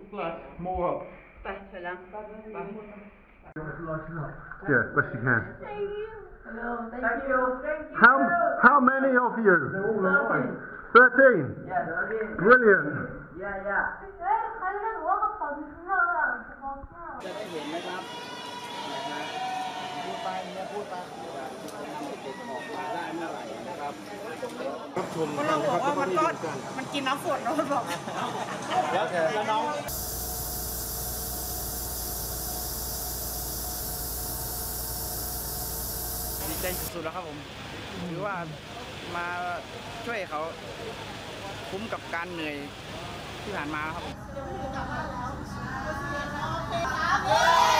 plus, more up. Better lang. Yeah, best you can. Thank you. Hello, thank you. Thank you. How many of you? 13. Yeah, 13. Brilliant. Yeah, yeah. เขาเรียกว่ากระเป๋าที่ข้างนอกอะกระเป๋าข้างนอกจะได้เห็นนะครับพูดไปเนี่ยพูดไปจะนำเด็กออกมาได้เมื่อไหร่นะครับรับชมก็เราบอกว่ามันกินน้ำฝนเราบอกแล้วน้องดีใจสุดๆแล้วครับผมหรือว่ามาช่วยเขาคุ้มกับการเหนื่อยที่ผ่านมาครับผม